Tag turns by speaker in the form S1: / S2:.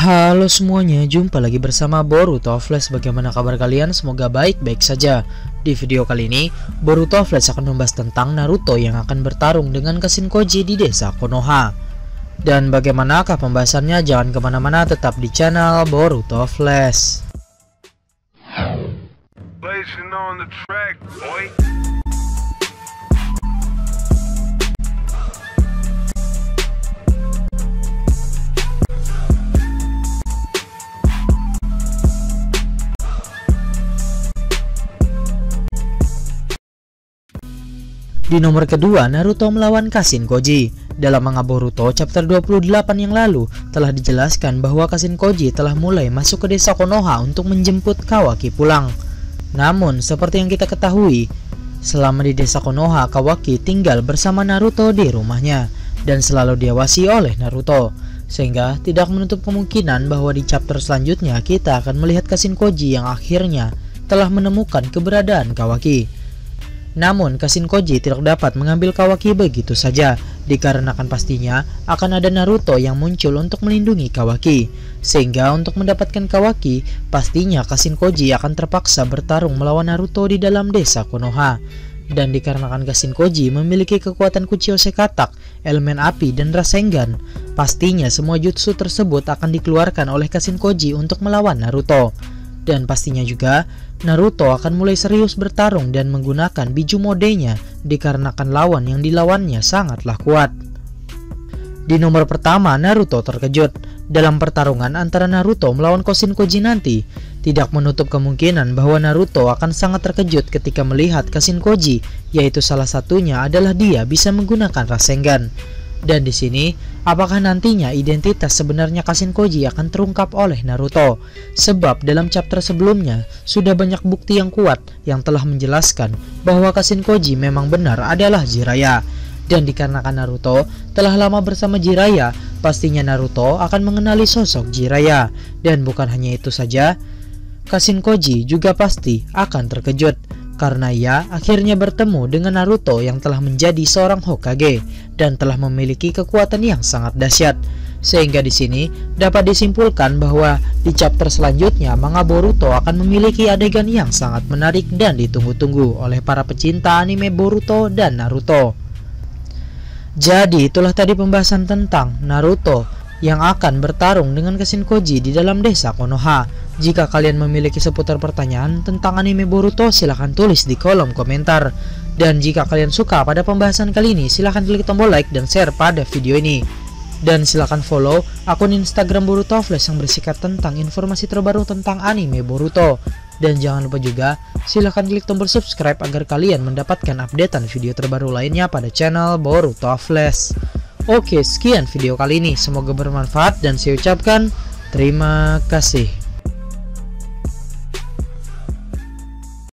S1: Halo semuanya, jumpa lagi bersama Boruto Flash. Bagaimana kabar kalian? Semoga baik-baik saja. Di video kali ini, Boruto Flash akan membahas tentang Naruto yang akan bertarung dengan Kashin Koji di desa Konoha. Dan bagaimanakah pembahasannya? Jangan kemana-mana, tetap di channel Boruto Flash. Di nomor kedua, Naruto melawan Kashin Koji. Dalam manga Boruto chapter 28 yang lalu telah dijelaskan bahwa Kashin Koji telah mulai masuk ke desa Konoha untuk menjemput Kawaki pulang. Namun, seperti yang kita ketahui, selama di desa Konoha, Kawaki tinggal bersama Naruto di rumahnya dan selalu diawasi oleh Naruto, sehingga tidak menutup kemungkinan bahwa di chapter selanjutnya kita akan melihat Kashin Koji yang akhirnya telah menemukan keberadaan Kawaki. Namun, Kashin Koji tidak dapat mengambil Kawaki begitu saja, dikarenakan pastinya akan ada Naruto yang muncul untuk melindungi Kawaki. Sehingga untuk mendapatkan Kawaki, pastinya Kashin Koji akan terpaksa bertarung melawan Naruto di dalam desa Konoha. Dan dikarenakan Kashin Koji memiliki kekuatan Kuchiyose Katak, elemen api, dan Rasengan, pastinya semua jutsu tersebut akan dikeluarkan oleh Kashin Koji untuk melawan Naruto. Dan pastinya juga Naruto akan mulai serius bertarung dan menggunakan biju modenya dikarenakan lawan yang dilawannya sangatlah kuat. Di nomor pertama, Naruto terkejut. Dalam pertarungan antara Naruto melawan Kashin Koji nanti, tidak menutup kemungkinan bahwa Naruto akan sangat terkejut ketika melihat Kashin Koji, yaitu salah satunya adalah dia bisa menggunakan Rasengan. Dan di sini, apakah nantinya identitas sebenarnya Kashin Koji akan terungkap oleh Naruto? Sebab dalam chapter sebelumnya sudah banyak bukti yang kuat yang telah menjelaskan bahwa Kashin Koji memang benar adalah Jiraiya. Dan dikarenakan Naruto telah lama bersama Jiraiya, pastinya Naruto akan mengenali sosok Jiraiya. Dan bukan hanya itu saja, Kashin Koji juga pasti akan terkejut karena ia akhirnya bertemu dengan Naruto yang telah menjadi seorang Hokage dan telah memiliki kekuatan yang sangat dahsyat. Sehingga di sini dapat disimpulkan bahwa di chapter selanjutnya manga Boruto akan memiliki adegan yang sangat menarik dan ditunggu-tunggu oleh para pecinta anime Boruto dan Naruto. Jadi itulah tadi pembahasan tentang Naruto yang akan bertarung dengan Kashin Koji di dalam desa Konoha. Jika kalian memiliki seputar pertanyaan tentang anime Boruto, silahkan tulis di kolom komentar. Dan jika kalian suka pada pembahasan kali ini, silahkan klik tombol like dan share pada video ini. Dan silahkan follow akun Instagram Boruto Flash yang berisikan tentang informasi terbaru tentang anime Boruto. Dan jangan lupa juga, silahkan klik tombol subscribe agar kalian mendapatkan updatean video terbaru lainnya pada channel Boruto Flash. Oke, sekian video kali ini. Semoga bermanfaat dan saya ucapkan terima kasih.